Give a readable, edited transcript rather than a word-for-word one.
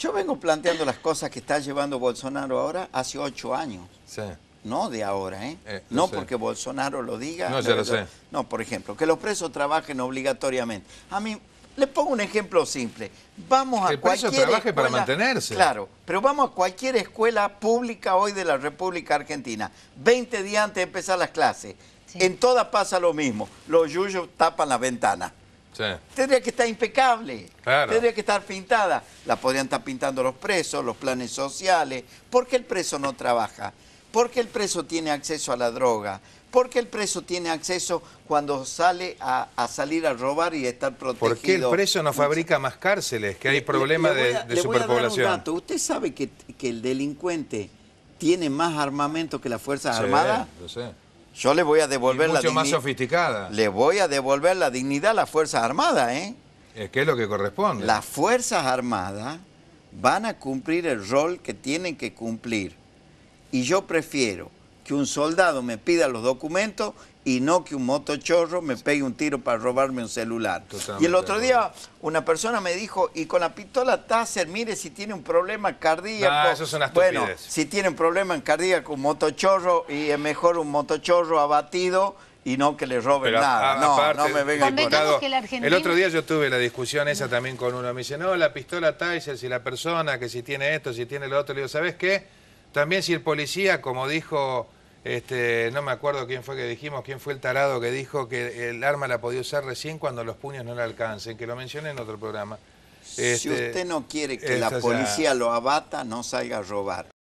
Yo vengo planteando las cosas que está llevando Bolsonaro ahora hace 8 años. Sí. No de ahora, ¿eh? Lo No sé. porque Bolsonaro lo diga. No, ya lo sé. No, por ejemplo, que los presos trabajen obligatoriamente. A mí, le pongo un ejemplo simple. Vamos a el preso cualquier trabaje escuela, para mantenerse. Claro, pero vamos a cualquier escuela pública hoy de la República Argentina. 20 días antes de empezar las clases. Sí. En todas pasa lo mismo. Los yuyos tapan la ventana. Sí. Tendría que estar impecable, claro. Tendría que estar pintada. La podrían estar pintando los presos, los planes sociales. ¿Por qué el preso no trabaja? ¿Por qué el preso tiene acceso a la droga? ¿Por qué el preso tiene acceso cuando sale a salir a robar y estar protegido? ¿Por qué el preso no fabrica más cárceles? Que hay problemas de superpoblación. Le voy a dar un dato. ¿Usted sabe que el delincuente tiene más armamento que las Fuerzas Armadas? Lo sé. Yo le voy a devolver la dignidad. Mucho más sofisticada. Le voy a devolver la dignidad a las Fuerzas Armadas, ¿eh? Es que es lo que corresponde. Las Fuerzas Armadas van a cumplir el rol que tienen que cumplir. Y yo prefiero que un soldado me pida los documentos y no que un motochorro me pegue un tiro para robarme un celular. Totalmente. Y el otro día una persona me dijo, y con la pistola Taser, mire si tiene un problema cardíaco. Ah, eso es una estupidez. Bueno, si tiene un problema en cardíaco, un motochorro, y es mejor un motochorro abatido y no que le roben nada. Aparte, no me venga diputado, el otro día yo tuve la discusión esa también con uno. Me dice, no, la pistola Taser, si la persona, que si tiene esto, si tiene lo otro. Le digo, ¿sabes qué? También si el policía, como dijo... no me acuerdo quién fue que dijimos, quién fue el tarado que dijo que el arma la podía usar recién cuando los puños no le alcancen, que lo mencioné en otro programa. Si usted no quiere que la policía lo abata, no salga a robar.